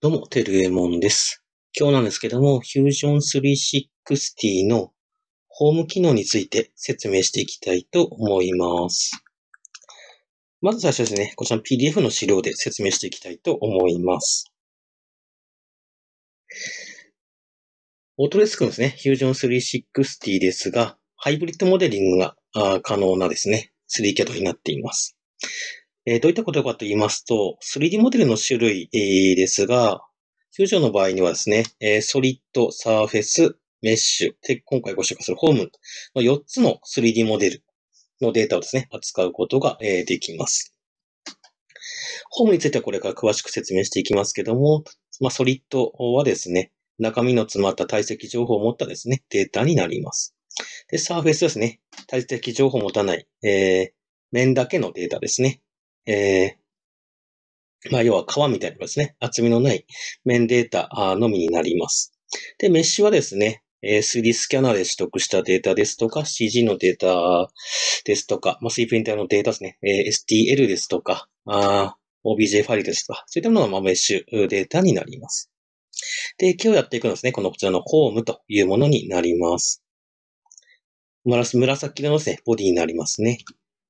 どうも、てるえもんです。今日なんですけども、Fusion 360のホーム機能について説明していきたいと思います。まず最初ですね、こちらの PDF の資料で説明していきたいと思います。オートデスクのですね、Fusion 360ですが、ハイブリッドモデリングが可能なですね、3CAD になっています。どういったことかと言いますと、3D モデルの種類ですが、Fusion の場合にはですね、ソリッド、サーフェス、メッシュ、で、今回ご紹介するホームの4つの 3D モデルのデータをですね、扱うことができます。ホームについてはこれから詳しく説明していきますけども、ソリッドはですね、中身の詰まった体積情報を持ったですね、データになります。で、サーフェスですね、体積情報を持たない、面だけのデータですね。要は皮みたいなですね、厚みのない面データのみになります。で、メッシュはですね、3D スキャナーで取得したデータですとか、CG のデータですとか、3D プリンターのデータですね、STL ですとか、OBJ ファイルですとか、そういったものがメッシュデータになります。で、今日やっていくのはですね、こちらのホームというものになります。紫色のですね、ボディになりますね。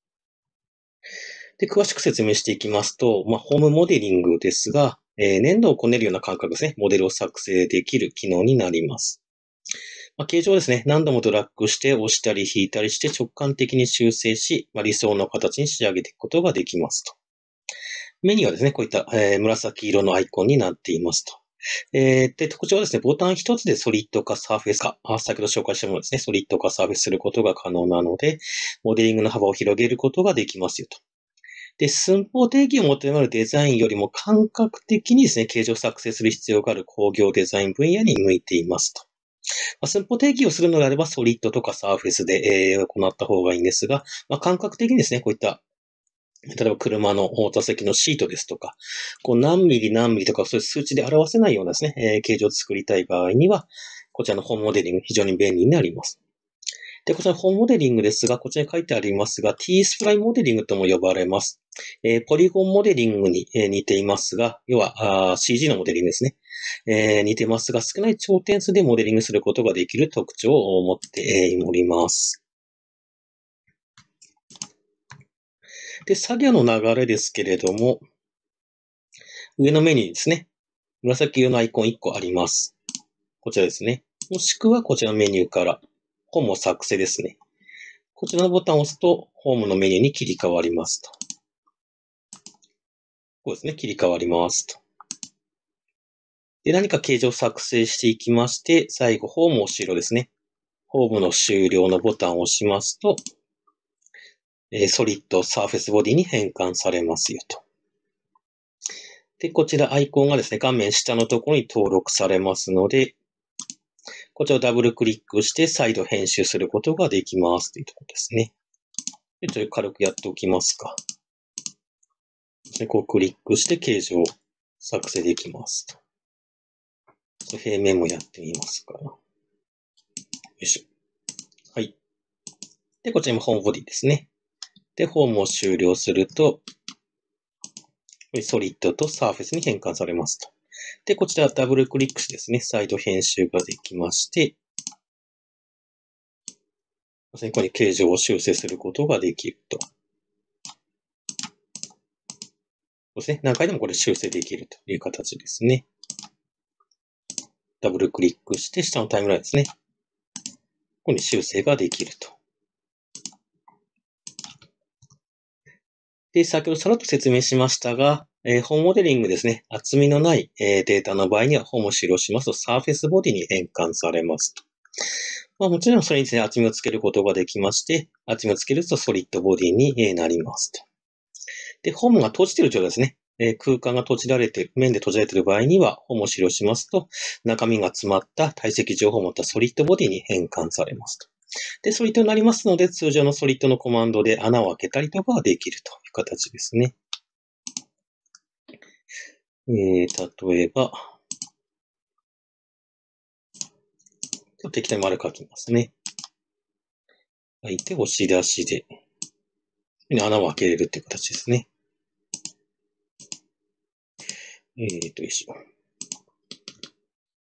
で、詳しく説明していきますと、ホームモデリングですが、粘土をこねるような感覚ですね、モデルを作成できる機能になります。形状ですね、何度もドラッグして押したり引いたりして直感的に修正し、理想の形に仕上げていくことができますと。メニューはですね、こういった、紫色のアイコンになっていますと。で、特徴はですね、ボタン一つでソリッドかサーフェスか、先ほど紹介したものですね、ソリッドかサーフェスすることが可能なので、モデリングの幅を広げることができますよと。で、寸法定義を求めるデザインよりも感覚的にですね、形状を作成する必要がある工業デザイン分野に向いていますと。寸法定義をするのであれば、ソリッドとかサーフェスで、行った方がいいんですが、感覚的にですね、こういった例えば車の座席のシートですとか、何ミリ何ミリとかそういう数値で表せないようなですね、形状を作りたい場合には、こちらのホームモデリング非常に便利になります。で、こちらホームモデリングですが、こちらに書いてありますが、T スプラインモデリングとも呼ばれます。ポリゴンモデリングに似ていますが、要はCG のモデリングですね。似てますが、少ない頂点数でモデリングすることができる特徴を持っております。で、作業の流れですけれども、上のメニューですね。紫色のアイコン1個あります。こちらですね。もしくはこちらのメニューから、ホームを作成ですね。こちらのボタンを押すと、ホームのメニューに切り替わりますと。こうですね、切り替わりますと。で、何か形状を作成していきまして、最後、ホームを終了ですね。ホームの終了のボタンを押しますと、ソリッドサーフェスボディに変換されますよと。で、こちらアイコンがですね、画面下のところに登録されますので、こちらをダブルクリックして再度編集することができますというところですね。で、ちょっと軽くやっておきますか。で、クリックして形状を作成できますと。平面もやってみますか。よいしょ。はい。で、こちらもホームボディですね。で、ホームを終了すると、ソリッドとサーフェスに変換されますと。で、こちらダブルクリックしてですね、再度編集ができまして、ここに形状を修正することができると。そうですね。何回でもこれ修正できるという形ですね。ダブルクリックして下のタイムラインですね。ここに修正ができると。で、先ほどさらっと説明しましたが、ホームモデリングですね。厚みのない、データの場合には、ホームを終了しますと、サーフェスボディに変換されますと。もちろんそれにですね、厚みをつけることができまして、厚みをつけるとソリッドボディになりますと。で、ホームが閉じている状態ですね。空間が閉じられている、面で閉じられている場合には、ホームを終了しますと、中身が詰まった体積情報を持ったソリッドボディに変換されますと。で、ソリッドになりますので、通常のソリッドのコマンドで穴を開けたりとかができるという形ですね。例えば、適当に丸書きますね。書いて、押し出しで、穴を開けれるっていう形ですね。よいしょ。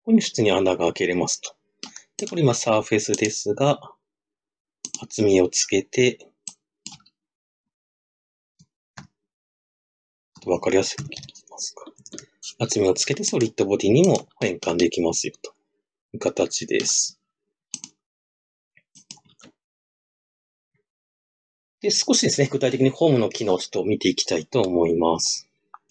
ここに普通に穴が開けれますと。で、これ今サーフェスですが、厚みをつけて、わかりやすくいきますか。厚みをつけてソリッドボディにも変換できますよという形です。で、少しですね、具体的にホームの機能をちょっと見ていきたいと思います。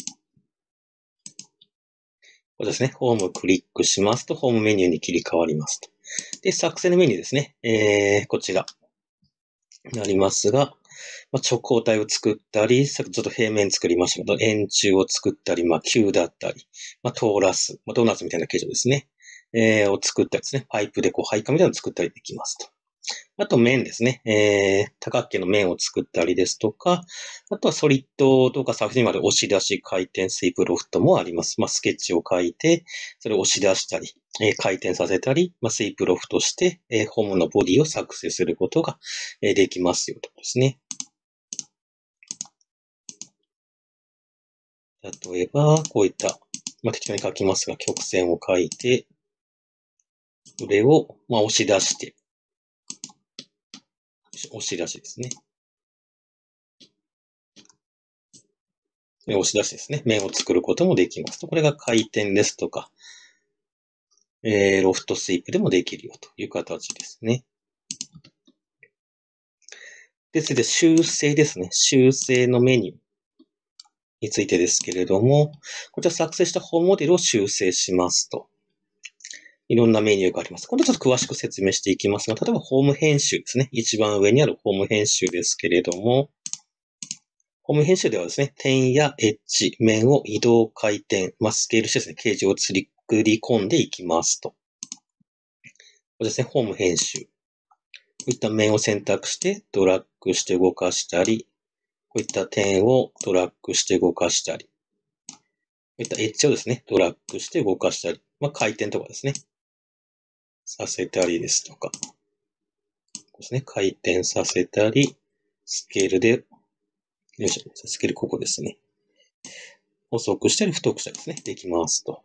これですね、ホームをクリックしますと、ホームメニューに切り替わりますと。で、作成のメニューですね、こちら、なりますが、直方体を作ったり、ちょっと平面作りましたけど、円柱を作ったり、球だったり、トーラス、ドーナツみたいな形状ですね、を作ったりですね、パイプで配管みたいなのを作ったりできますと。あと面ですね。多角形の面を作ったりですとか、あとはソリッドとかサーフェスにまで押し出し、回転、スイープロフトもあります。スケッチを書いて、それを押し出したり、回転させたり、スイープロフトして、ホームのボディを作成することが、できますよとですね。例えば、こういった、適当に書きますが、曲線を書いて、それを、押し出して、押し出しですね。押し出しですね。面を作ることもできます。これが回転ですとか、ロフトスイープでもできるよという形ですね。で、続いて修正ですね。修正のメニューについてですけれども、こちら作成した本モデルを修正しますと。いろんなメニューがあります。今度ちょっと詳しく説明していきますが、例えばホーム編集ですね。一番上にあるホーム編集ですけれども、ホーム編集ではですね、点やエッジ、面を移動回転、スケールしてですね、形状を作り込んでいきますと。これですね、ホーム編集。こういった面を選択してドラッグして動かしたり、こういった点をドラッグして動かしたり、こういったエッジをですね、ドラッグして動かしたり、回転とかですね、させたりですとか、ですね、回転させたり、スケールで、よいしょ、スケールここですね。細くしたり太くしたりですね、できますと。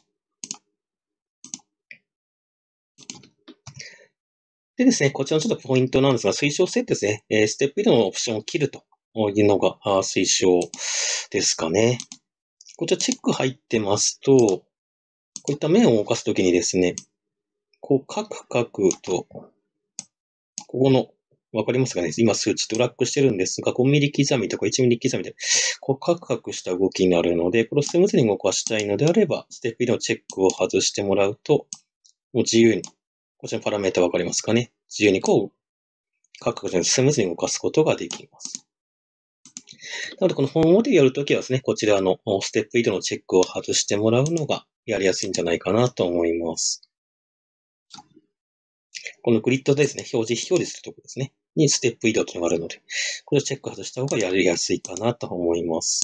でですね、こちらのちょっとポイントなんですが、推奨設定ですね。ステップ移動のオプションを切るというのが推奨ですかね。こちらチェック入ってますと、こういった面を動かすときにですね、カクカクと、ここの、わかりますかね、今数値ドラッグしてるんですが、5ミリ刻みとか1ミリ刻みで、カクカクした動きになるので、これをスムーズに動かしたいのであれば、ステップ移動のチェックを外してもらうと、もう自由に、こちらのパラメータわかりますかね、自由にカクカクでスムーズに動かすことができます。なので、このホームモデルやるときはですね、こちらのステップ移動のチェックを外してもらうのがやりやすいんじゃないかなと思います。このグリッドですね、表示するところですね、にステップ移動というのがあるので、これをチェック外した方がやりやすいかなと思います。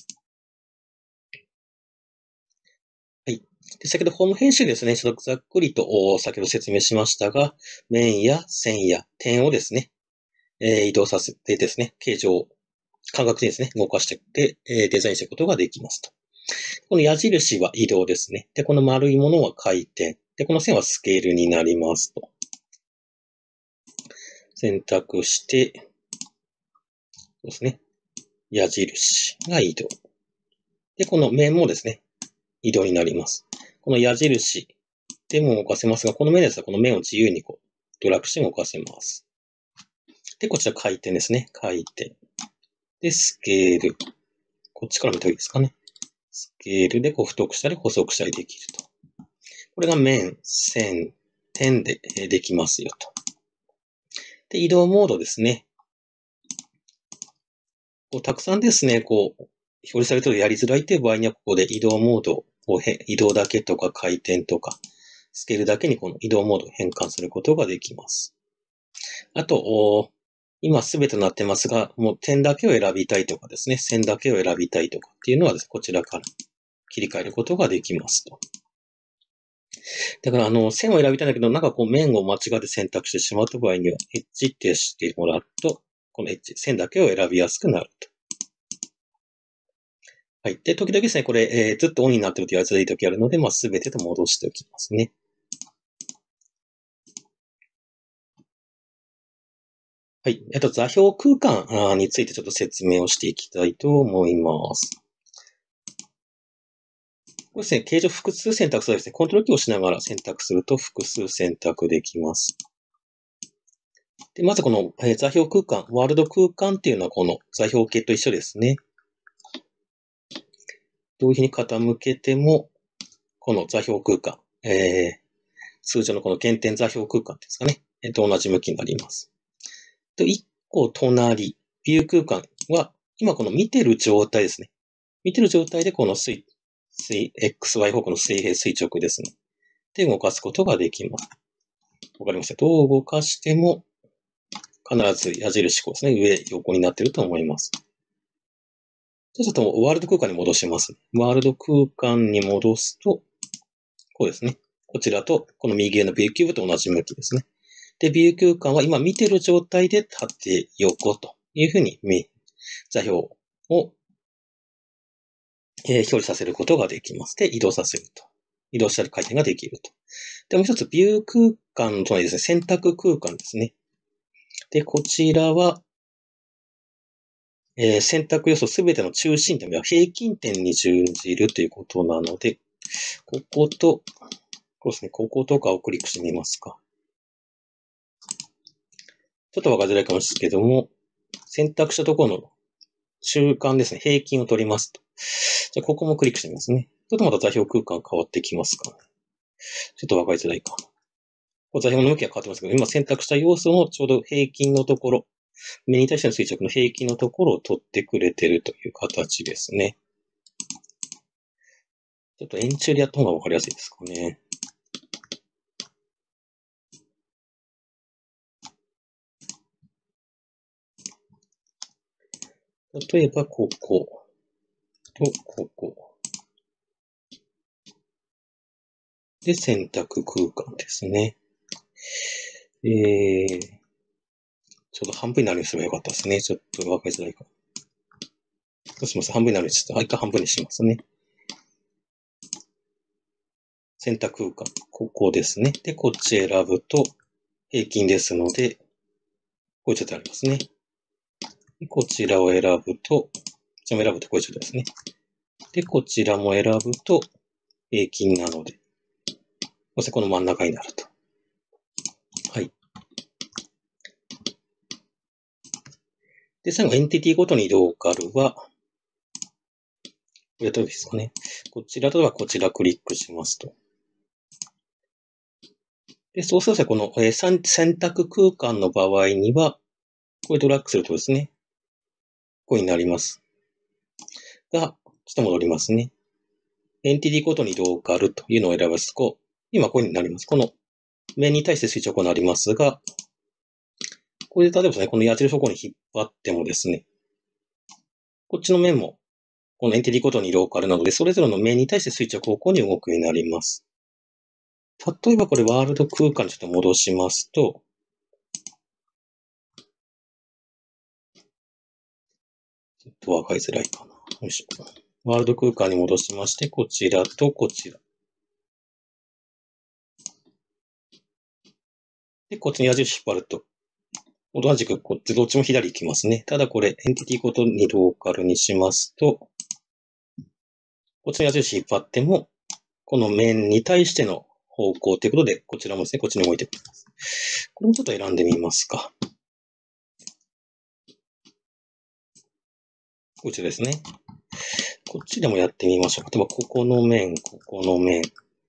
はい。で、先ほどホーム編集ですね、ちょっとざっくりと先ほど説明しましたが、面や線や点をですね、移動させてですね、形状を感覚的にですね、動かしていって、デザインしていくことができますと。この矢印は移動ですね。で、この丸いものは回転。で、この線はスケールになりますと。選択して、そうですね。矢印が移動。で、この面もですね、移動になります。この矢印でも動かせますが、この面ですが、この面を自由にドラッグして動かせます。で、こちら回転ですね。回転。で、スケール。こっちから見た方がいいですかね。スケールで太くしたり細くしたりできると。これが面、線、点でできますよと。で、移動モードですね。たくさんですね、表示されてるとやりづらいという場合には、ここで移動モードを移動だけとか回転とか、スケールだけにこの移動モードを変換することができます。あと、今すべてなってますが、もう点だけを選びたいとかですね、線だけを選びたいとかっていうのはですね、こちらから切り替えることができますと。だから、線を選びたいんだけど、面を間違って選択してしまった場合には、エッジってしてもらうと、このエッジ、線だけを選びやすくなると。はい。で、時々ですね、これ、ずっとオンになってるとやりづらい時あるので、すべてと戻しておきますね。 はい。座標空間についてちょっと説明をしていきたいと思います。これですね、形状複数選択するとですね、コントロールキーを押しながら選択すると複数選択できます。で、まずこの、座標空間、ワールド空間っていうのはこの座標系と一緒ですね。どういうふうに傾けても、この座標空間、通常のこの原点座標空間ですかね。同じ向きになります。と、一個隣、ビュー空間は、今この見てる状態ですね。見てる状態でこのXY 方向の水平垂直ですね。で、動かすことができます。わかりますね。どう動かしても、必ず矢印こうですね。上、横になっていると思います。じゃあちょっとワールド空間に戻します。ワールド空間に戻すと、こうですね。こちらと、この右上のビューキューブと同じ向きですね。で、ビュー空間は今見てる状態で縦、横というふうに座標を、表示させることができます。で、移動させると。移動したり回転ができると。で、もう一つ、ビュー空間の隣ですね、選択空間ですね。で、こちらは、選択要素すべての中心点が平均点に準じるということなので、ここと、こうですね、こことかをクリックしてみますか。ちょっとわかりづらいかもしれないですけども、選択したところの中間ですね、平均を取りますと。じゃあ、ここもクリックしてみますね。ちょっとまた座標空間変わってきますかね。ちょっとわかりづらいかな。座標の向きが変わってますけど、今選択した要素のちょうど平均のところ、目に対しての垂直の平均のところを取ってくれてるという形ですね。ちょっと円柱でやった方がわかりやすいですかね。例えば、こことここ。で、選択空間ですね。ちょっと半分になるようにすればよかったですね。ちょっとわかりづらいか。どうします？半分になるようにして、一回半分にしますね。選択空間。ここですね。で、こっち選ぶと、平均ですので、こういう状態ありますね。でこちらを選ぶと、こちらも選ぶとこういう状態ですね。で、こちらも選ぶと、平均なので、そしてこの真ん中になると。はい。で、最後、エンティティごとにローカルは、これとですかね。こちらとはこちらクリックしますと。で、そうするとこの、選択空間の場合には、これドラッグするとですね、こうになります。が、ちょっと戻りますね。エンティティごとにローカルというのを選ぶと、今こうになります。この面に対して垂直になりますが、これで例えばですね、この矢印方向に引っ張ってもですね、こっちの面も、このエンティティごとにローカルなので、それぞれの面に対して垂直方向に動くようになります。例えばこれワールド空間にちょっと戻しますと、ちょっとわかりづらいかな。よいしょ。ワールド空間に戻しまして、こちらとこちら。で、こっちに矢印引っ張ると、同じくこっちどっちも左行きますね。ただこれ、エンティティごとにローカルにしますと、こっちの矢印引っ張っても、この面に対しての方向ということで、こちらもですね、こっちに動いてくれます。これもちょっと選んでみますか。こっちですね。こっちでもやってみましょう。例えば、ここの面、ここの面、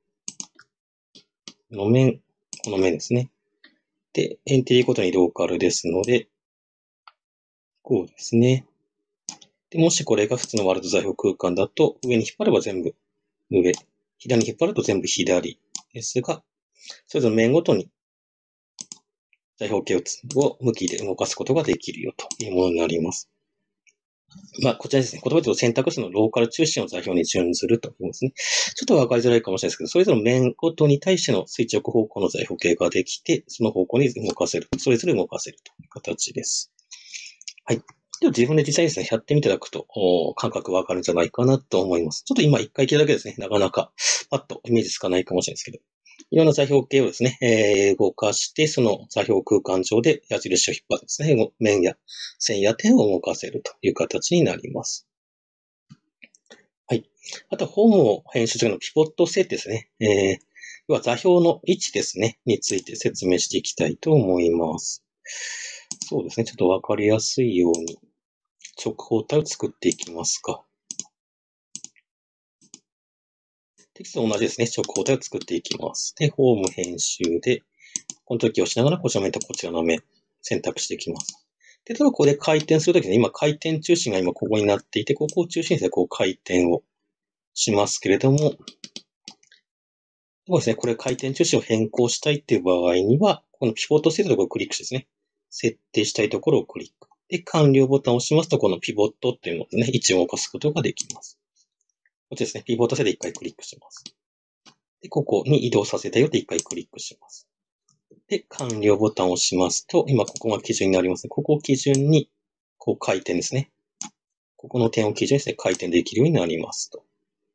の面、この面ですね。で、エンティティごとにローカルですので、こうですね。で、もしこれが普通のワールド座標空間だと、上に引っ張れば全部上、左に引っ張ると全部左ですが、それぞれ面ごとに座標系を向きで動かすことができるよというものになります。まあ、こちらですね。言葉で言うと選択肢のローカル中心を座標に準ずるというですね。ちょっとわかりづらいかもしれないですけど、それぞれの面ごとに対しての垂直方向の座標系ができて、その方向に動かせる。それぞれ動かせるという形です。はい。では自分で実際にですね、やってみていただくと、感覚わかるんじゃないかなと思います。ちょっと今一回聞いただけですね、なかなかパッとイメージつかないかもしれないですけど。 いろんな座標系をですね、動かして、その座標空間上で矢印を引っ張ってですね、面や線や点を動かせるという形になります。はい。あとは、フォームを編集するのピボット設定ですね。要は座標の位置ですね、について説明していきたいと思います。そうですね、ちょっとわかりやすいように直方体を作っていきますか。テキストと同じですね、直方体を作っていきます。で、フォーム編集で、この時をしながらこちらの面とこちらの面選択していきます。で、例えばここで回転するときに、今回転中心が今ここになっていて、ここを中心にしてこう回転をしますけれども、そうですね、これ回転中心を変更したいっていう場合には、このピボットセットのところをクリックしてですね、設定したいところをクリック。で、完了ボタンを押しますと、このピボットっていうのをね、位置を動かすことができます。こっちですね、ピボットセットで一回クリックします。で、ここに移動させたよって一回クリックします。で、完了ボタンを押しますと、今ここが基準になりますね。ここを基準に、こう回転ですね。ここの点を基準にして回転できるようになりますと。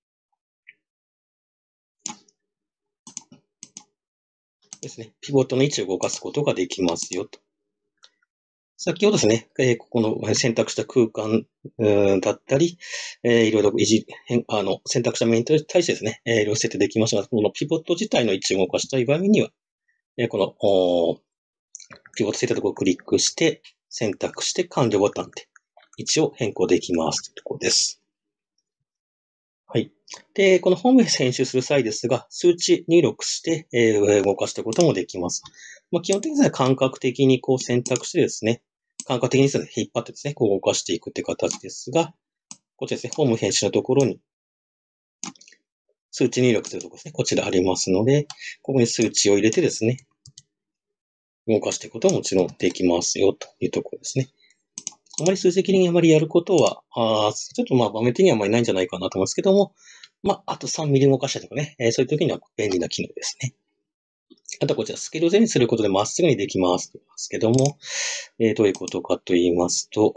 ですね。ピボットの位置を動かすことができますよと。先ほどですね、ここの選択した空間だったり、いろいろ選択した面に対してですね、いろいろ設定できましたが、このピボット自体の位置を動かしたい場合には、このピボット設定のところをクリックして、選択して完了ボタンで位置を変更できますというところです。はい。で、このホームで編集する際ですが、数値入力して、動かしていくこともできます。基本的には感覚的にこう選択してですね、感覚的にですね、引っ張ってですね、こう動かしていくって形ですが、こちらですね、ホーム編集のところに、数値入力というところですね、こちらありますので、ここに数値を入れてですね、動かしていくことももちろんできますよというところですね。あまり数字的にあまりやることは、ちょっと場面的にはあまりないんじゃないかなと思うんですけども、あと3ミリ動かしたりとかね、そういう時には便利な機能ですね。あとはこちら、スケール前にすることでまっすぐにできますと言いますけども、どういうことかと言いますと、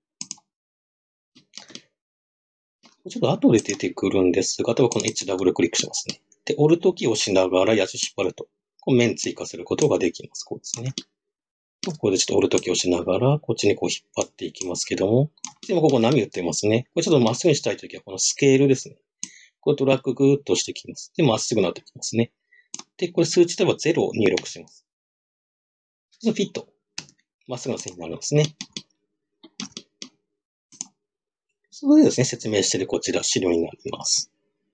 ちょっと後で出てくるんですが、例えばこの H ダブルクリックしますね。で、オルトキーを押しながら矢印引っ張ると、こう面追加することができます。こうですね。ここでちょっとオルトキーを押しながら、こっちにこう引っ張っていきますけども、今ここ波打ってますね。これちょっとまっすぐにしたいときは、このスケールですね。これドラッググーッとしてきます。で、まっすぐなってきますね。で、これ数値では0を入力します。そうするとフィット。まっすぐな線になるんですね。それでですね、説明しているこちら資料になります。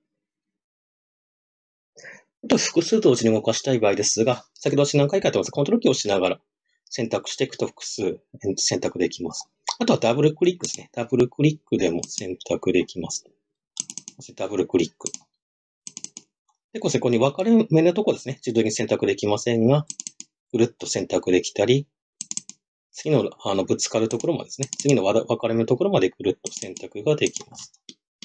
あと複数同時に動かしたい場合ですが、先ほど私何回かやってます。コントロールキーを押しながら選択していくと複数選択できます。あとはダブルクリックですね。ダブルクリックでも選択できます。ダブルクリック。で、ここに分かれ目のところですね。自動的に選択できませんが、ぐるっと選択できたり、次のぶつかるところまでですね。次の分かれ目のところまでぐるっと選択ができます。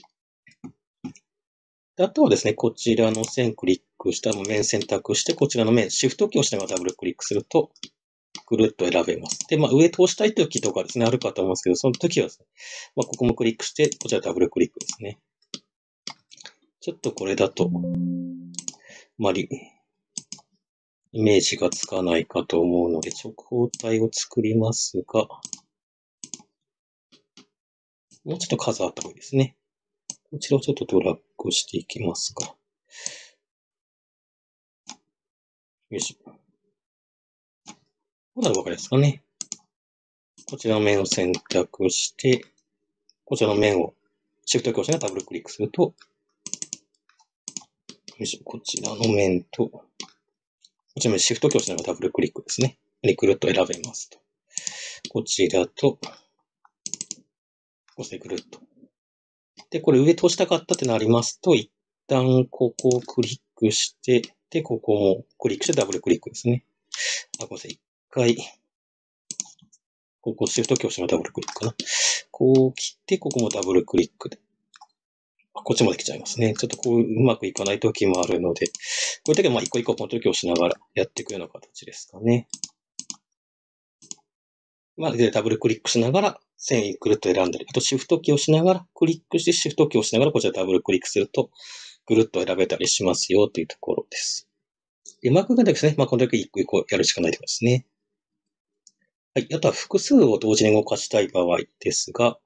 あとはですね、こちらの線クリックしたら面選択して、こちらの面、シフトキーを押しながらダブルクリックすると、ぐるっと選べます。で、上通したいときとかですね、あるかと思うんですけど、その時はですね、ここもクリックして、こちらダブルクリックですね。ちょっとこれだと、あまり、イメージがつかないかと思うので、直方体を作りますが、もうちょっと数あった方がいいですね。こちらをちょっとドラッグしていきますか。よいしょ。ここならわかりますかね。こちらの面を選択して、こちらの面をシフトキーを押しながらダブルクリックすると、よいしょ、こちらの面と、こちらもシフトキーを押しながらダブルクリックですね。ぐるっと選べますと。こちらと、こうしてぐるっと。で、これ上通したかったってなりますと、一旦ここをクリックして、で、ここもクリックしてダブルクリックですね。ごめんなさい。一回、ここシフトキーを押しながらダブルクリックかな。こう来て、ここもダブルクリックで。こっちまで来ちゃいますね。ちょっとこう、うまくいかない時もあるので、こういう時は一個一個コントロールキーを押しながらやっていくような形ですかね。で、ダブルクリックしながら線ぐるっと選んだり、あとシフトキーを押しながらクリックしてシフトキーを押しながらこちらダブルクリックするとぐるっと選べたりしますよというところです。 で、マークがですね、このだけ一個一個やるしかないということですね。はい。あとは複数を同時に動かしたい場合ですが、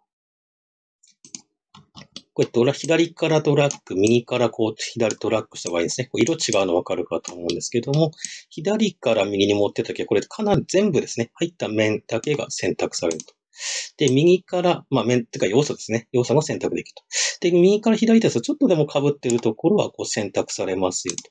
これ左からドラッグ、右から左ドラッグした場合ですね。色違うのわかるかと思うんですけども、左から右に持ってたときは、これかなり全部ですね、入った面だけが選択されると。で、右から、面っていうか要素ですね。要素が選択できると。で、右から左ですと、ちょっとでも被っているところは選択されますよと。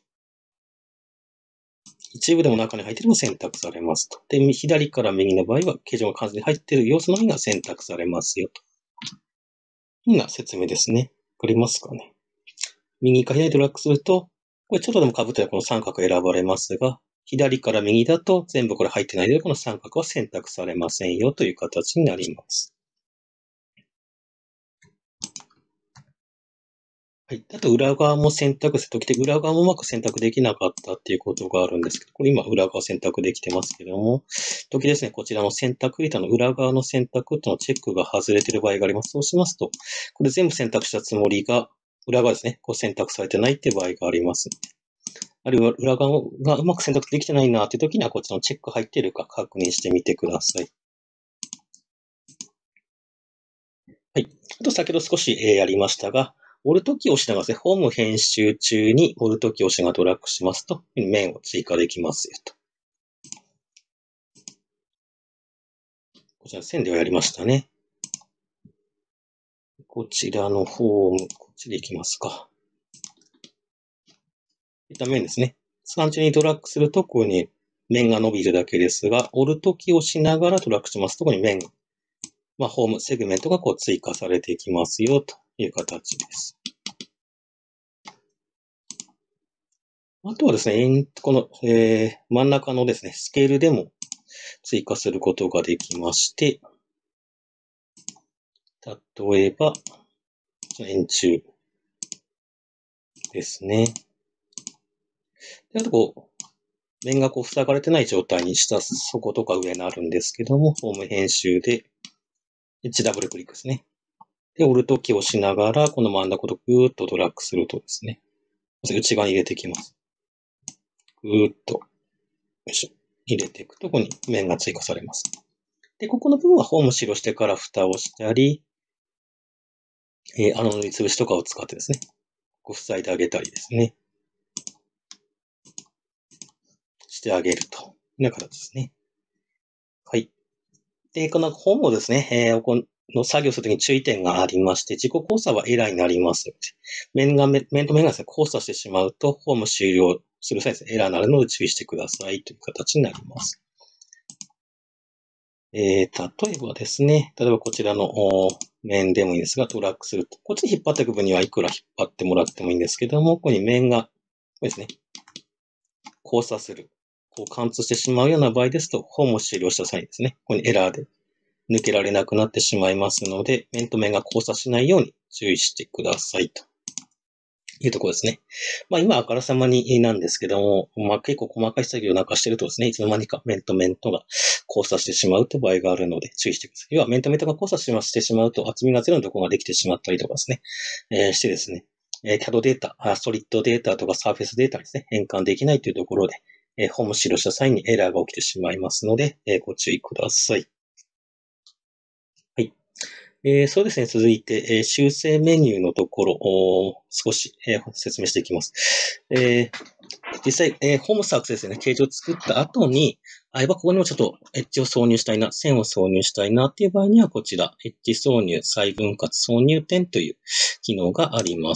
一部でも中に入っているも選択されますと。で、左から右の場合は、形状が完全に入っている要素のみが選択されますよと。いうような説明ですね。わかりますかね。右から左ドラッグすると、これちょっとでも被ったらこの三角選ばれますが、左から右だと全部これ入ってないので、この三角は選択されませんよという形になります。はい。あと裏側も選択するときで、裏側もうまく選択できなかったっていうことがあるんですけど、これ今裏側選択できてますけども、時ですね、こちらの選択板の裏側の選択とのチェックが外れている場合があります。そうしますと、これ全部選択したつもりが、裏側ですね、選択されてないっていう場合があります。あるいは裏側がうまく選択できてないなっていう時には、こちらのチェック入っているか確認してみてください。はい。あと先ほど少しやりましたが、オルトキーを押しながらですね、ホーム編集中にオルトキーを押しながらドラッグしますと、面を追加できますよと。こちら線ではやりましたね。こちらのホーム、こっちでいきますか。いった面ですね。単純にドラッグすると、ここに面が伸びるだけですが、オルトキーを押しながらドラッグしますと、ここに面、ホームセグメントが追加されていきますよという形です。あとはですね、この、真ん中のですね、スケールでも追加することができまして、例えば、円柱ですね。で、あと面が塞がれてない状態に下、底とか上になるんですけども、ホーム編集で、1ダブルクリックですね。で、オルトキーを押しながら、この真ん中とぐーっとドラッグするとですね、内側に入れていきます。ぐーっと、よいしょ、入れていくと、ここに面が追加されます。で、ここの部分はホーム白してから蓋をしたり、塗りつぶしとかを使ってですね、塞いであげたりですね、してあげるというような形ですね。はい。で、このホームをですね、この作業するときに注意点がありまして、自己交差はエラーになりますので、面と面がですね、交差してしまうと、ホーム終了する際ですね、エラーになるので注意してくださいという形になります。例えばですね、例えばこちらの面でもいいですが、トラックすると、こっちに引っ張っていく分にはいくら引っ張ってもらってもいいんですけども、ここに面が、ここですね、交差する。貫通してしまうような場合ですと、ホームを終了した際にですね、ここにエラーで抜けられなくなってしまいますので、面と面が交差しないように注意してくださいというところですね。今あからさまになんですけども、結構細かい作業なんかしてるとですね、いつの間にか面と面とが交差してしまうという場合があるので注意してください。要は面と面とが交差してしまうと厚みがゼロのところができてしまったりとかですね、してですね、CAD データ、ソリッドデータとかサーフェスデータにですね、変換できないというところで、ホーム使用した際にエラーが起きてしまいますので、ご注意ください。はい。そうですね。続いて、修正メニューのところを少し、説明していきます。実際、ホームサークスですね、形状を作った後に、ここにもちょっとエッジを挿入したいな、線を挿入したいなっていう場合には、こちら、エッジ挿入、再分割挿入点という機能があります。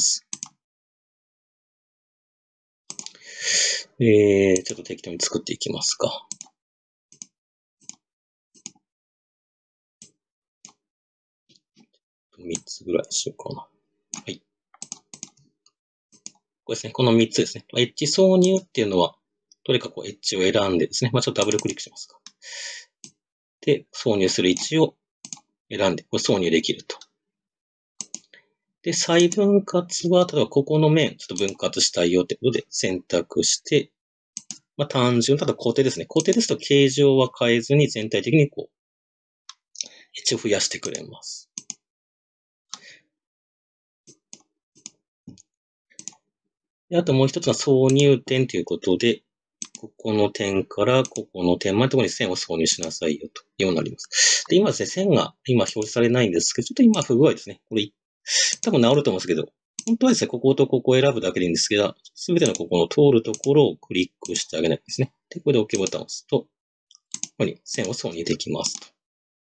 ちょっと適当に作っていきますか。3つぐらいにしようかな。はい。これですね、この3つですね。エッジ挿入っていうのは、どれかエッジを選んでですね、ちょっとダブルクリックしますか。で、挿入する位置を選んで、これ挿入できると。で、再分割は、例えばここの面、ちょっと分割したいよってことで選択して、単純、ただ固定ですね。固定ですと形状は変えずに全体的にエッジを増やしてくれます。であともう一つは挿入点ということで、 ここの点からここの点までのところに線を挿入しなさいよというようになります。で、今ですね、線が今表示されないんですけど、ちょっと今不具合ですね。これ、多分治ると思うんですけど、本当はですね、こことここを選ぶだけでいいんですけど、すべてのここの通るところをクリックしてあげないんですね。で、これで OK ボタンを押すと、ここに線を挿入できますと。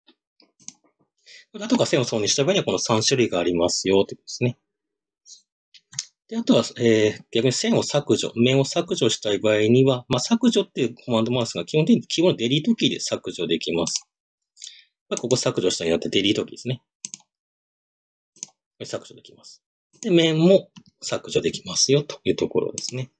あとは線を挿入した場合にはこの3種類がありますよということですね。で、あとは、逆に線を削除、面を削除したい場合には、削除っていうコマンドもあるんですが、基本的にキーボードデリートキーで削除できます。ここ削除したになってデリートキーですね。削除できます。で、面も削除できますよというところですね。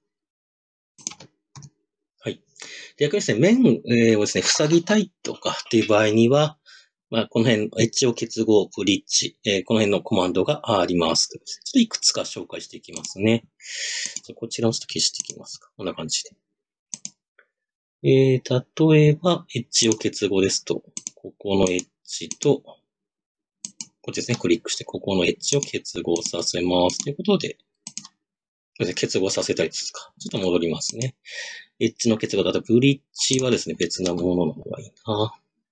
はい。逆にですね、面をですね、塞ぎたいとかっていう場合には、この辺、エッジを結合、ブリッジ、この辺のコマンドがあります。ちょっといくつか紹介していきますね。こちらをちょっと消していきますか。こんな感じで。例えば、エッジを結合ですと、ここのエッジと、こっちですね、クリックして、ここのエッジを結合させます。ということで、結合させたいですか。ちょっと戻りますね。エッジの結合だと、ブリッジはですね、別なものの方がいいな。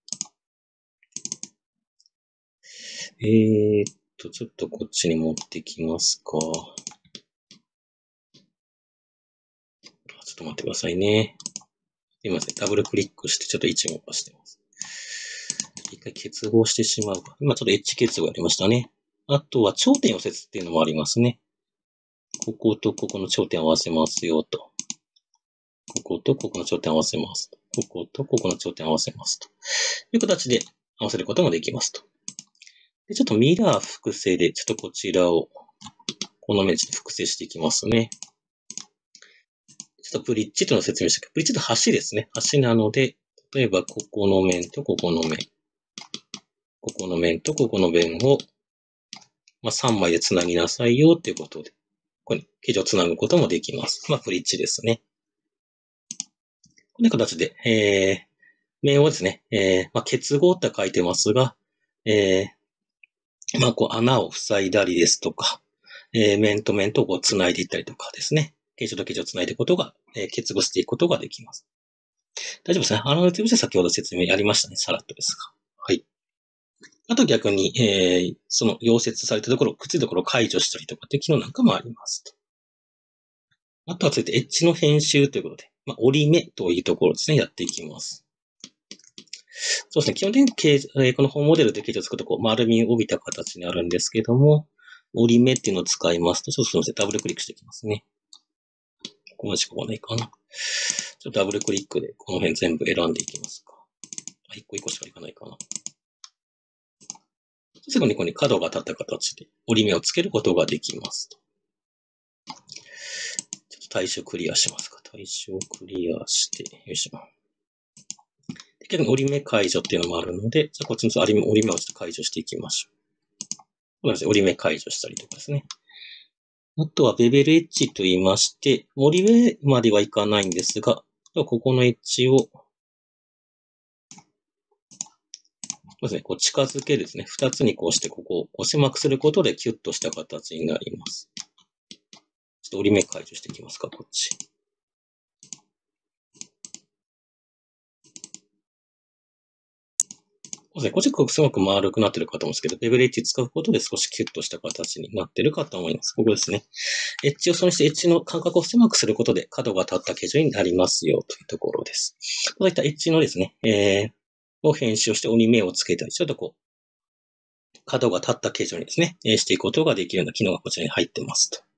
ちょっとこっちに持ってきますか。ちょっと待ってくださいね。すいません。ダブルクリックして、ちょっと位置を動かしてます。一回結合してしまうか。今ちょっとエッジ結合やりましたね。あとは頂点溶接っていうのもありますね。こことここの頂点を合わせますよと。こことここの頂点を合わせます。こことここの頂点を合わせますと。いう形で合わせることもできますと。で、ちょっとミラー複製で、ちょっとこちらを、この面で複製していきますね。ちょっとブリッジというのを説明したけど、ブリッジと橋ですね。橋なので、例えばここの面とここの面。ここの面とここの面を、3枚で繋ぎなさいよっていうことで、ここに形状を繋ぐこともできます。ブリッジですね。こんな形で、面をですね、結合って書いてますが、穴を塞いだりですとか、面と面と繋いでいったりとかですね。形状と形状を繋いでいくことが、結合していくことができます。大丈夫ですね。先ほど説明やりましたね。さらっとですが。はい。あと逆に、その溶接されたところ、くっついたところを解除したりとかっていう機能なんかもありますと。あとは続いてエッジの編集ということで、折り目というところですね、やっていきます。そうですね。基本的にこの本モデルで形状を作ると丸みを帯びた形になるんですけども、折り目っていうのを使いますと、ちょっとすみません。ダブルクリックしていきますね。ここまでしかないかな。ちょっとダブルクリックでこの辺全部選んでいきますか。一個一個しかいかないかな。すぐにここに角が立った形で折り目をつけることができますと。ちょっと対象クリアしますか。対象クリアして、よいしょ。逆に折り目解除っていうのもあるので、じゃあこっちの折り目をちょっと解除していきましょう。折り目解除したりとかですね。あとはベベルエッジと言いまして、折り目まではいかないんですが、ここのエッジを、そうですね、近づけるですね。二つにこうしてここを狭くすることでキュッとした形になります。ちょっと折り目解除していきますか、こっち。そうですね、こっちすごく丸くなってるかと思うんですけど、ベベルエッジ使うことで少しキュッとした形になってるかと思います。ここですね。エッジをそのしてエッジの間隔を狭くすることで角が立った形状になりますよというところです。こういったエッジのですね、を編集して折り目をつけたり、ちょっと角が立った形状にですね、していくことができるような機能がこちらに入ってますと。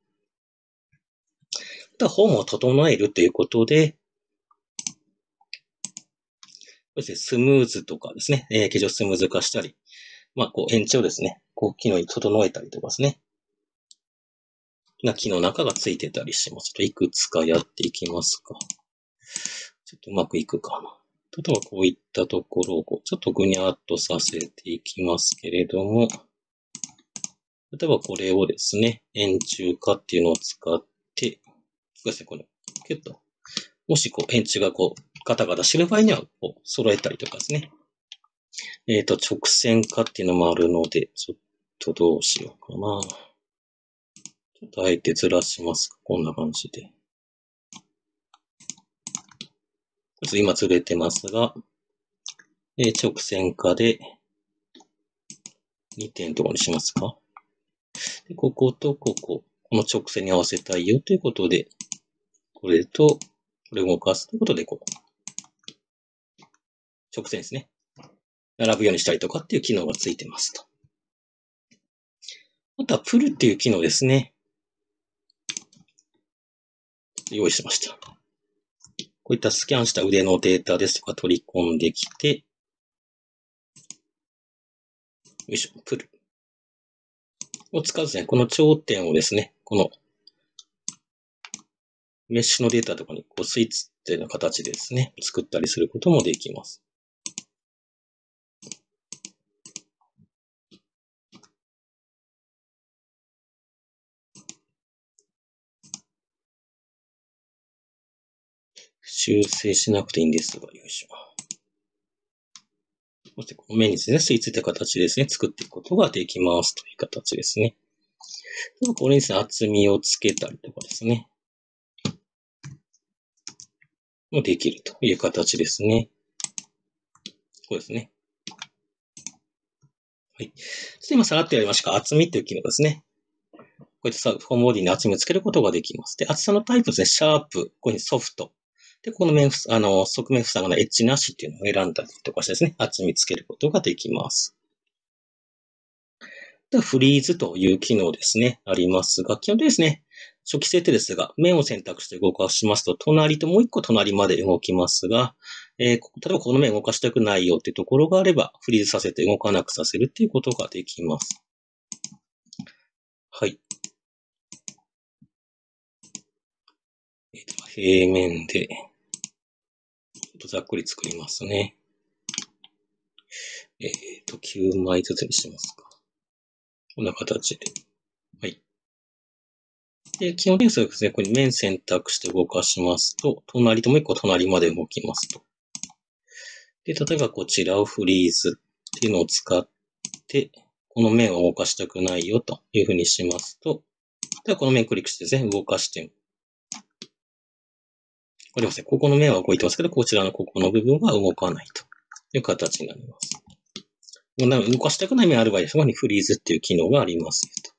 あとはフォームを整えるということで、そしてスムーズとかですね、形状をスムーズ化したり、延長ですね、機能に整えたりとかですね、な機能なんかがついてたりします。いくつかやっていきますか。ちょっとうまくいくかな。例えばこういったところをちょっとぐにゃっとさせていきますけれども、例えばこれをですね、円柱化っていうのを使って、そうですね、この、キュッと。もし円柱がガタガタしてる場合には、揃えたりとかですね。直線化っていうのもあるので、ちょっとどうしようかな。ちょっとあえてずらしますか。こんな感じで。 ちょっと今ずれてますが、直線化で2点とかにしますか。でこことここ、この直線に合わせたいよということで、これとこれを動かすということで、こう、直線ですね。並ぶようにしたりとかっていう機能がついてますと。あとは、プルっていう機能ですね。用意しました。こういったスキャンした腕のデータですとか取り込んできて、よいしょ、プルを使うですね、この頂点をですね、このメッシュのデータとかにこうスイーツっていうような形でですね、作ったりすることもできます。修正しなくていいんですが、よいしょ。そしてこの面にですね、吸い付いた形でですね、作っていくことができますという形ですね。これにですね、厚みをつけたりとかですね、もできるという形ですね。こうですね。はい。そして今さらっとやりましたが、厚みという機能ですね。こういったフォームボディに厚みをつけることができます。で、厚さのタイプですね、シャープ、こういうふうにソフト。で、この面、側面塞がないエッジなしっていうのを選んだりとかしてですね、厚みつけることができます。では、フリーズという機能ですね、ありますが、基本的にですね、初期設定ですが、面を選択して動かしますと、隣ともう一個隣まで動きますが、例えばこの面動かしたくないよっていうところがあれば、フリーズさせて動かなくさせるっていうことができます。はい。平面で、ちょっとざっくり作りますね。9枚ずつにしますか。こんな形で。はい。で、基本的にそうですね、ここに面選択して動かしますと、隣ともう一個隣まで動きますと。で、例えばこちらをフリーズっていうのを使って、この面を動かしたくないよというふうにしますと、ではこの面クリックしてですね、動かしてこれですね、ここの面は動いてますけど、こちらのここの部分は動かないという形になります。動かしたくない面ある場合は、そこにフリーズっていう機能がありますと。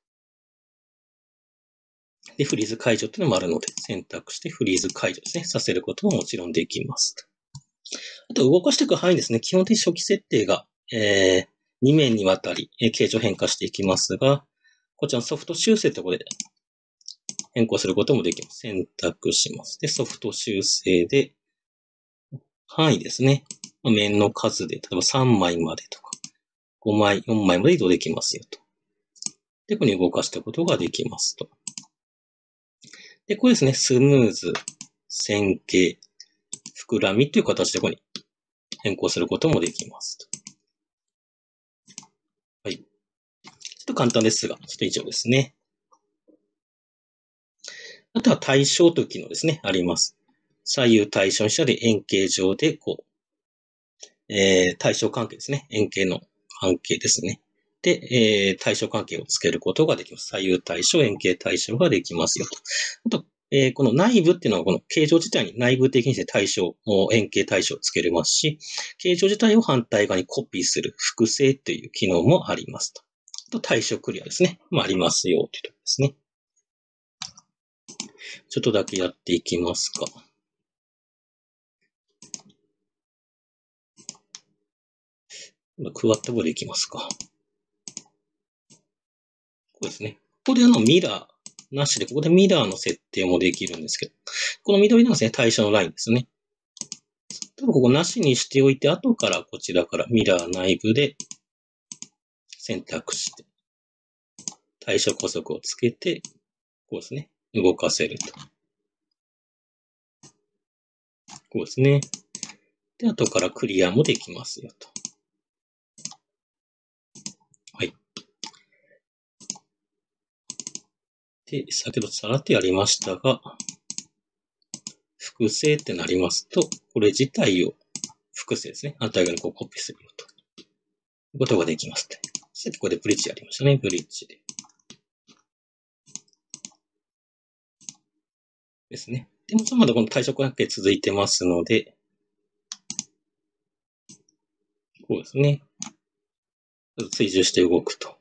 で、フリーズ解除っていうのもあるので、選択してフリーズ解除ですね、させることももちろんできますと。あと、動かしていく範囲ですね、基本的に初期設定が、2面にわたり、形状変化していきますが、こちらのソフト修正というところで変更することもできます。選択します。で、ソフト修正で、範囲ですね。面の数で、例えば3枚までとか、5枚、4枚まで移動できますよと。で、ここに動かしたことができますと。で、これですね、スムーズ、線形、膨らみという形でここに変更することもできますと。はい。ちょっと簡単ですが、ちょっと以上ですね。あとは対象という機能ですね、あります。左右対称にしたり、円形状で、こう、対象関係ですね。円形の関係ですね。で、対称関係をつけることができます。左右対称、円形対称ができますよと。あと、この内部っていうのは、この形状自体に内部的に対称、円形対称をつけれますし、形状自体を反対側にコピーする複製という機能もありますと。あと、対称クリアですね。ありますよというところですね。ちょっとだけやっていきますか。クワッドボでいきますか。こうですね。ここでミラーなしで、ここでミラーの設定もできるんですけど、この緑のですね、対象のラインですね。多分ここなしにしておいて、後からこちらからミラー内部で選択して、対象補足をつけて、こうですね、動かせると。こうですね。で、後からクリアもできますよと。はい。で、先ほどさらっとやりましたが、複製ってなりますと、これ自体を複製ですね。反対側にこうコピーするよと。いうことができますね。さっきここでブリッジやりましたね。ブリッジで。ですね。でも、まだこの対象関係続いてますので、 そうですね。追従して動くと。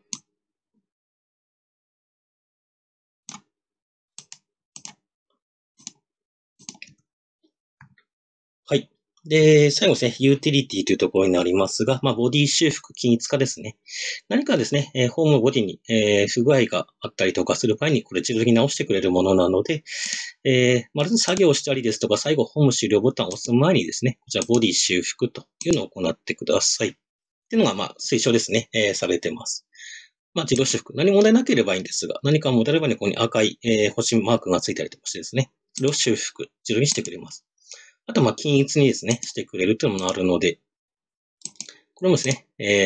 はい。で、最後ですね、ユーティリティというところになりますが、ボディ修復、均一化ですね。何かですね、ホームボディに、不具合があったりとかする場合に、これ自動的に直してくれるものなので、まず作業したりですとか、最後、ホーム終了ボタンを押す前にですね、こちらボディ修復というのを行ってください。っていうのが、推奨ですね、されてます。自動修復。何も問題なければいいんですが、何か問題あればね、ここに赤い、星マークがついたりとかしてですね、それを修復、自動にしてくれます。あと、均一にですね、してくれるというのもあるので、これもですね、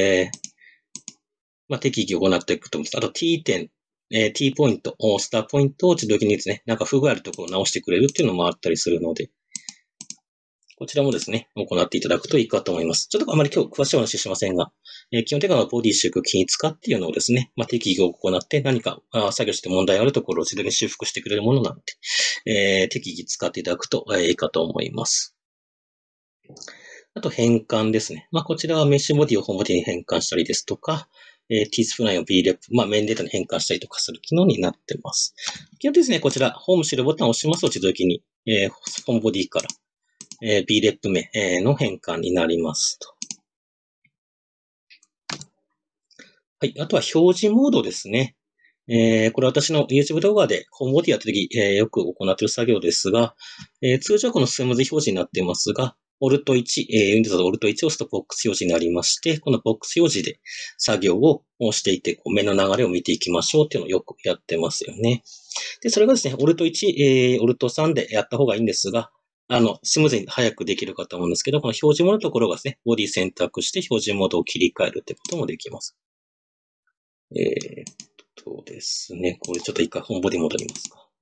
適宜行っていくと思います。あと T 点、T ポイント、スターポイントを自動的にですね、なんか不具合あるところを直してくれるっていうのもあったりするので、こちらもですね、行っていただくといいかと思います。ちょっとあまり今日詳しいお話ししませんが、基本的にはボディ修復均一化っていうのをですね、適宜行って何か作業して問題あるところを自動に修復してくれるものなので、適宜使っていただくといいかと思います。あと変換ですね。こちらはメッシュボディをホームボディに変換したりですとか、T スプラインを BREP、メインデータに変換したりとかする機能になっています。基本ですね、こちら、ホームシェルボタンを押しますと自動的に、ホームボディから、BREP 名の変換になりますと。はい。あとは表示モードですね。これ私の YouTube 動画でホームボディやったとき、よく行っている作業ですが、通常はこのスムーズ表示になっていますが、Alt1、Windows の Alt1 を押すとボックス表示になりまして、このボックス表示で作業をしていて、目の流れを見ていきましょうっていうのをよくやってますよね。で、それがですね、Alt1、Alt3 でやった方がいいんですが、スムーズに早くできるかと思うんですけど、この表示モードのところがですね、ボディ選択して表示モードを切り替えるってこともできます。ですね。これちょっと一回本ボディ戻りますか。はい。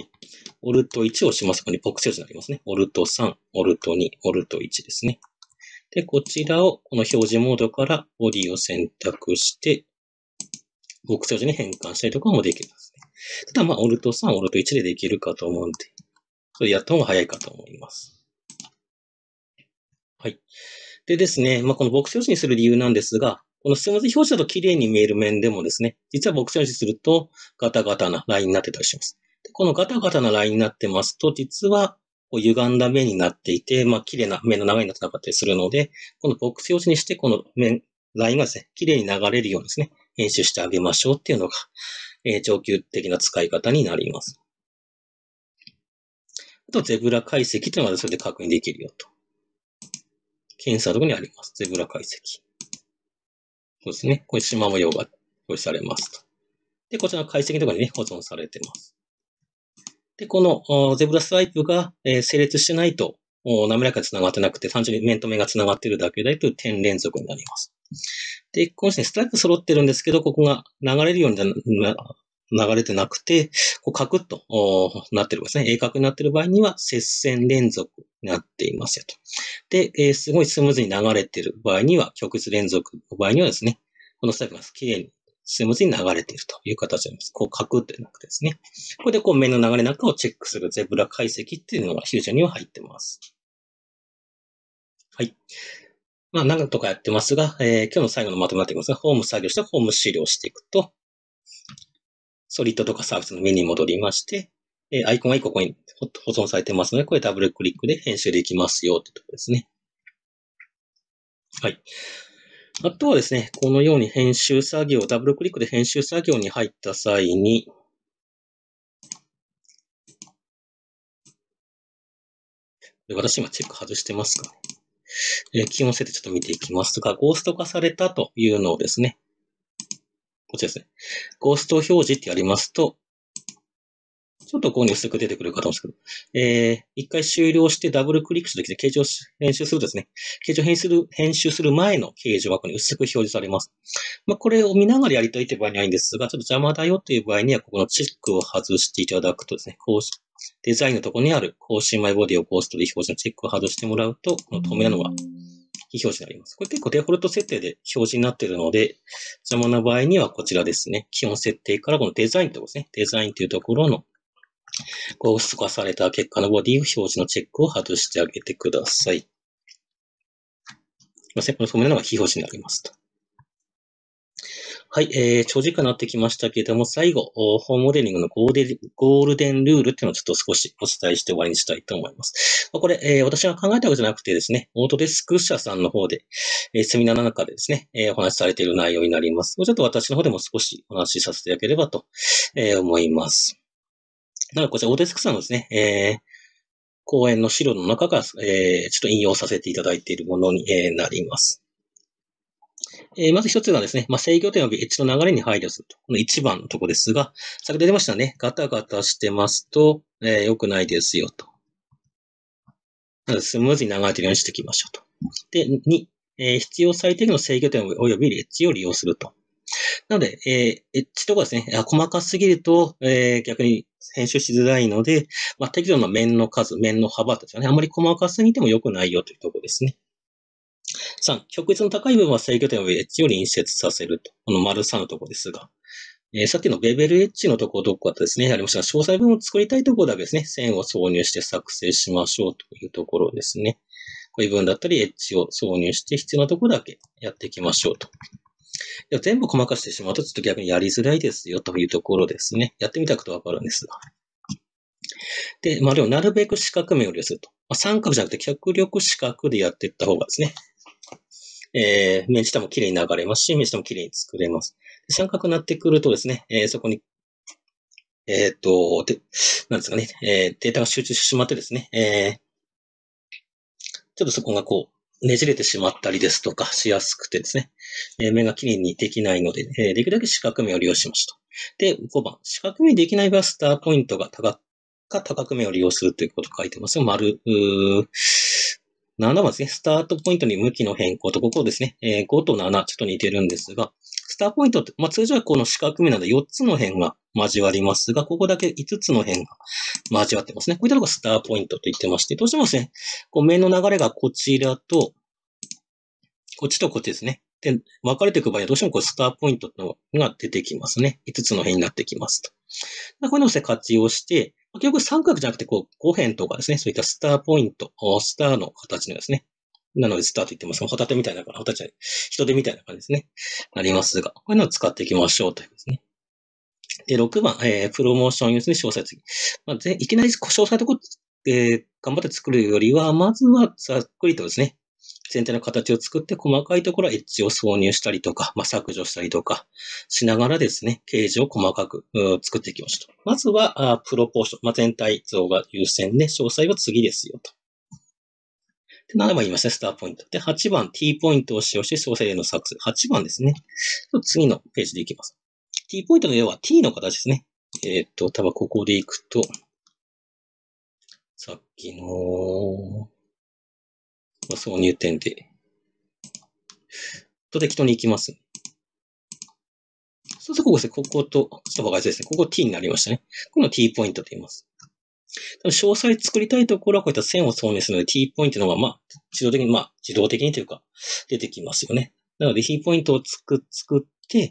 オルト1を押します。ここにボックス表示になりますね。オルト3、オルト2、オルト1ですね。で、こちらをこの表示モードからボディを選択して、ボックス表示に変換したりとかもできますね。ただオルト3、オルト1でできるかと思うんで、それやった方が早いかと思います。はい。でですね、このボックス表示にする理由なんですが、このスムーズ表示だと綺麗に見える面でもですね、実はボックス表示するとガタガタなラインになってたりします。でこのガタガタなラインになってますと、実はこう歪んだ面になっていて、綺麗な面の流れになってなかったりするので、このボックス表示にして、この面、ラインがですね、綺麗に流れるようにですね、編集してあげましょうっていうのが、上級的な使い方になります。あと、ゼブラ解析というのがそれで確認できるよと。検査のところにあります。ゼブラ解析。そうですね。こういう縞模様が表示されますと。で、こちらの解析のところにね、保存されています。で、このゼブラスワイプが成立してないと、滑らかに繋がってなくて、単純に面と面が繋がっているだけだという点連続になります。で、このですね、ストライプ揃ってるんですけど、ここが流れるように流れてなくて、こうカクッとなってるんですね。鋭角になっている場合には、接線連続になっていますよと。で、すごいスムーズに流れている場合には、曲折連続の場合にはですね、このスタイプが綺麗にスムーズに流れているという形になります。こうカクッとなくてですね。これでこう面の流れなんかをチェックするゼブラ解析っていうのがフュージョンには入ってます。はい。何とかやってますが、今日の最後のまとめになっていますが、ホーム作業してホーム終了していくと、ソリッドとかサービスのメニューに戻りまして、アイコンがここに保存されてますので、これダブルクリックで編集できますよってところですね。はい。あとはですね、このように編集作業、ダブルクリックで編集作業に入った際に、私今チェック外してますかね。基本設定ちょっと見ていきますが、ゴースト化されたというのをですね、こちらですね。ゴースト表示ってやりますと、ちょっとここに薄く出てくるかと思うんですけど、一回終了してダブルクリックしたときに形状を編集するとですね、形状を編集する前の形状がここに薄く表示されます。これを見ながらやりたいという場合にはいいんですが、ちょっと邪魔だよという場合には、ここのチェックを外していただくとですね、デザインのところにある更新マイボディをゴーストで表示のチェックを外してもらうと、この透明なのが非表示になります。これ結構デフォルト設定で表示になっているので、邪魔な場合にはこちらですね。基本設定からこのデザインというところですね。デザインというところのゴースト化された結果のボディを表示のチェックを外してあげてください。 このフォームのが非表示になりますと。はい、長時間になってきましたけれども、最後、ホームモデリングのゴールデンルールっていうのをちょっと少しお伝えして終わりにしたいと思います。これ、私が考えたわけじゃなくてですね、オートデスク社さんの方で、セミナーの中でですね、お話しされている内容になります。ちょっと私の方でも少しお話しさせていただければと、思います。なので、こちらオートデスクさんのですね、講演の資料の中から、ちょっと引用させていただいているものに、なります。まず一つがですね、制御点及びエッジの流れに配慮すると。この一番のところですが、先ほど出ましたね。ガタガタしてますと、良くないですよと。なのでスムーズに流れているようにしていきましょうと。で、2、必要最低限の制御点及びエッジを利用すると。なので、エッジとかですね、細かすぎると、逆に編集しづらいので、適度な面の数、面の幅ですよね。あまり細かすぎても良くないよというところですね。3、極率の高い部分は制御点をエッジを隣接させると。この丸3のところですが。さっきのベベルエッジのところどこかですね、ありましたが、詳細部分を作りたいところだけですね、線を挿入して作成しましょうというところですね。こういう部分だったり、エッジを挿入して必要なところだけやっていきましょうと。全部細かしてしまうとちょっと逆にやりづらいですよというところですね。やってみたくとわかるんですが。で、でもなるべく四角面を利用すると。三角じゃなくて極力四角でやっていった方がですね、面自体も綺麗に流れますし、面自体も綺麗に作れます。三角になってくるとですね、そこに、なんですかね、データが集中してしまってですね、ちょっとそこがねじれてしまったりですとかしやすくてですね、面が綺麗にできないので、できるだけ四角面を利用しました。で、5番、四角面できない場合はスターポイントが高く面を利用するということを書いてますよ。7番ですね。スタートポイントに向きの変更と、ここですね。5と7、ちょっと似てるんですが、スタートポイントって、通常はこの四角面なので4つの辺が交わりますが、ここだけ5つの辺が交わってますね。こういったのがスタートポイントと言ってまして、どうしてもですね、面の流れがこちらと、こっちとこっちですね。で、分かれていく場合はどうしてもスタートポイントが出てきますね。5つの辺になってきますと。こういうのを活用して、結局三角じゃなくて5辺とかですね、そういったスターポイント、スターの形のですね。なのでスターと言ってますが、ホタテみたいな、ホタテ人手みたいな感じですね。ありますが、こういうのを使っていきましょうというですね。で、6番、プロモーションユースに詳細次。いきなり詳細なところ、頑張って作るよりは、まずはざっくりとですね、全体の形を作って、細かいところはエッジを挿入したりとか、削除したりとかしながらですね、形状を細かく作っていきました。まずは、プロポーション、全体像が優先で、詳細は次ですよと。で7番言いますね、スターポイント。で、8番 T ポイントを使用して詳細への作成。8番ですね。次のページでいきます。T ポイントの要は T の形ですね。多分ここでいくと、さっきの、挿入点で、適当に行きます。そうするとここですね、ここと、ちょっと分かりやすいですね。ここ T になりましたね。この T ポイントと言います。詳細作りたいところはこういった線を挿入するので T ポイントの方が、自動的にというか、出てきますよね。なので T ポイントを作って、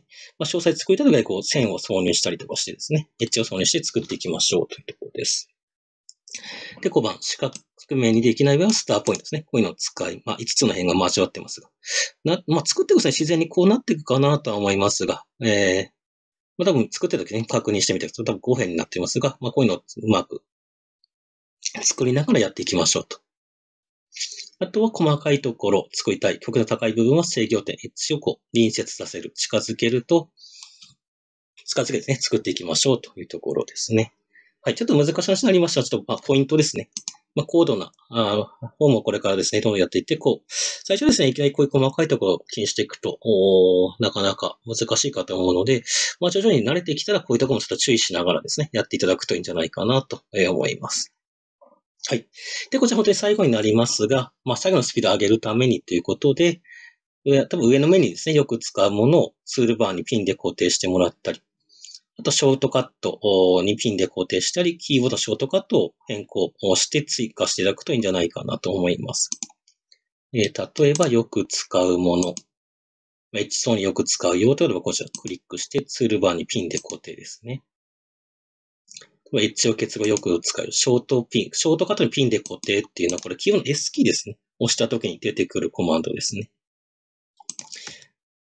詳細作りたいときは線を挿入したりとかしてですね、エッジを挿入して作っていきましょうというところです。で、5番、四角面にできない場合はスターポイントですね。こういうのを使い、5つの辺が交わってますが。作っていくと自然にこうなっていくかなとは思いますが、多分作ってる時に確認してみてください。多分5辺になっていますが、こういうのをうまく作りながらやっていきましょうと。あとは細かいところ、作りたい。極度高い部分は制御点、エッジを隣接させる。近づけると、近づけですね、作っていきましょうというところですね。はい、ちょっと難しい話になりました。ちょっと、ポイントですね。高度な、方もこれからですね、どんどんやっていって、最初ですね、いきなりこういう細かいところを気にしていくと、なかなか難しいかと思うので、徐々に慣れてきたら、こういうところもちょっと注意しながらですね、やっていただくといいんじゃないかなと思います。はい。で、こちら本当に最後になりますが、最後のスピードを上げるためにということで、多分上の面にですね、よく使うものをツールバーにピンで固定してもらったり、あと、ショートカットにピンで固定したり、キーボードショートカットを変更して追加していただくといいんじゃないかなと思います。例えば、よく使うもの。エッジソーによく使うよというのは、こちらクリックしてツールバーにピンで固定ですね。エッジを結合よく使うショートカットにピンで固定っていうのは、これ基本 S キーですね。押した時に出てくるコマンドですね。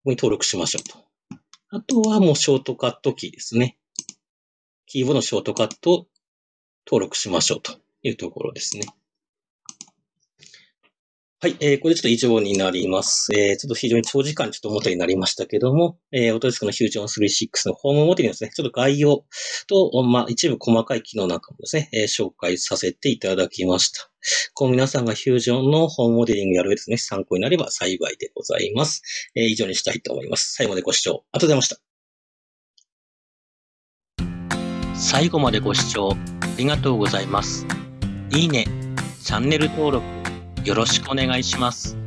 ここに登録しましょうと。あとはもうショートカットキーですね。キーボードのショートカットを登録しましょうというところですね。はい、これちょっと以上になります。ちょっと非常に長時間ちょっと表になりましたけども、オートデスクの Fusion 3.6のホームモデルですね、ちょっと概要と、一部細かい機能なんかもですね、紹介させていただきました。皆さんが Fusion のホームモデリングやる上ですね、参考になれば幸いでございます。以上にしたいと思います。最後までご視聴ありがとうございました。最後までご視聴ありがとうございます。いいね、チャンネル登録よろしくお願いします。